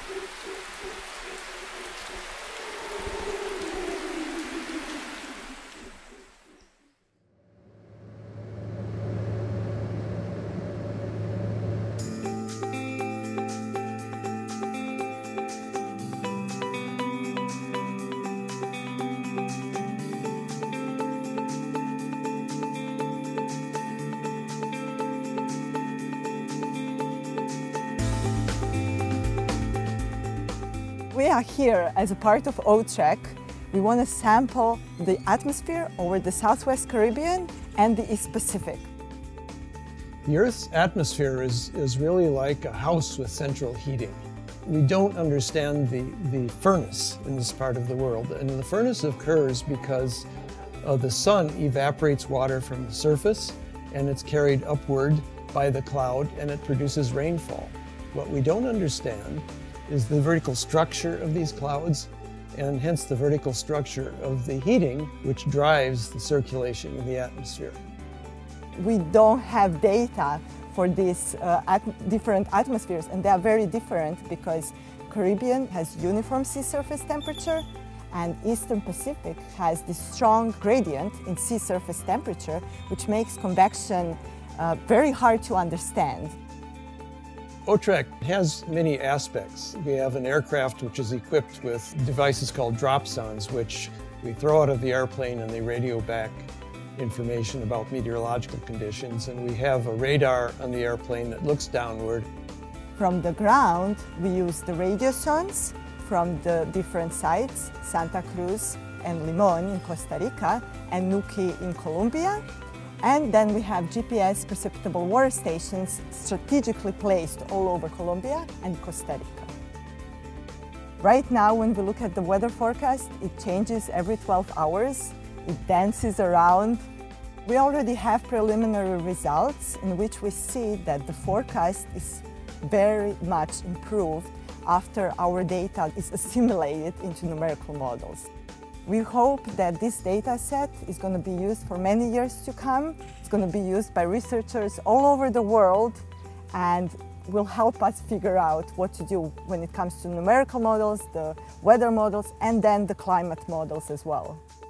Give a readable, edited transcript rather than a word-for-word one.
We are here as a part of OTREC. We want to sample the atmosphere over the Southwest Caribbean and the East Pacific. The Earth's atmosphere is really like a house with central heating. We don't understand the furnace in this part of the world, and the furnace occurs because the sun evaporates water from the surface and it's carried upward by the cloud and it produces rainfall. What we don't understand is the vertical structure of these clouds and hence the vertical structure of the heating which drives the circulation in the atmosphere. We don't have data for these different atmospheres, and they are very different because Caribbean has uniform sea surface temperature and Eastern Pacific has this strong gradient in sea surface temperature, which makes convection very hard to understand. OTREC has many aspects. We have an aircraft which is equipped with devices called dropsondes, which we throw out of the airplane and they radio back information about meteorological conditions. And we have a radar on the airplane that looks downward. From the ground, we use the radio sondes from the different sites, Santa Cruz and Limon in Costa Rica and Nuki in Colombia. And then we have GPS perceptible water stations strategically placed all over Colombia and Costa Rica. Right now, when we look at the weather forecast, it changes every 12 hours. It dances around. We already have preliminary results in which we see that the forecast is very much improved after our data is assimilated into numerical models. We hope that this data set is going to be used for many years to come. It's going to be used by researchers all over the world and will help us figure out what to do when it comes to numerical models, the weather models, and then the climate models as well.